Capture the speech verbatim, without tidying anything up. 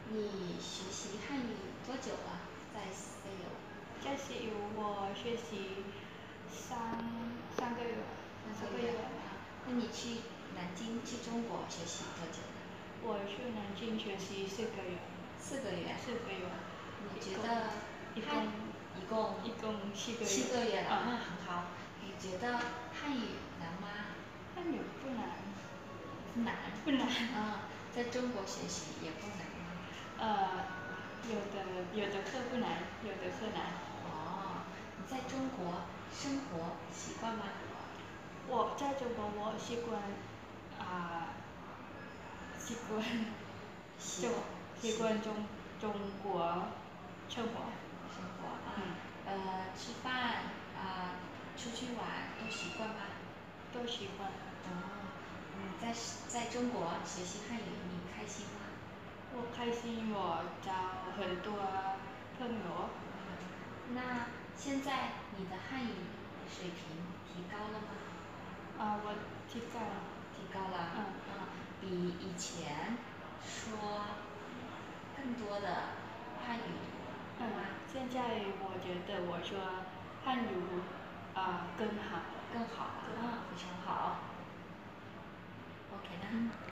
你学习汉语多久了？在 C U。 在 C U 我学习三三个月， 三个月啊。那你去南京去中国学习多久了？ 我去南京学习四个月。 四个月。 四个月。 你觉得一共汉一共一共七个月。 七个月了， 啊， 那很好。你觉得汉语难吗？ 汉语不难。 不难。 不难。 啊，在中国学习也不难吗？ 呃，有的有的课不难，有的课难。 哦，你在中国生活习惯吗？ 我在中国我习惯啊、习惯习中习惯中中国生活。 生活啊， 嗯， 呃，吃饭啊、出去玩都习惯吗？ 都习惯。 哦，你在在中国学习汉语，你开心吗？ 我开心，我交很多朋友。 那现在你的汉语水平提高了吗？ 啊，我提高了。 提高了。 嗯。 啊，比以前说更多的汉语嗯， 吗？ 现在我觉得我说汉语啊、更好。 更好了啊，非常好。OK 呢？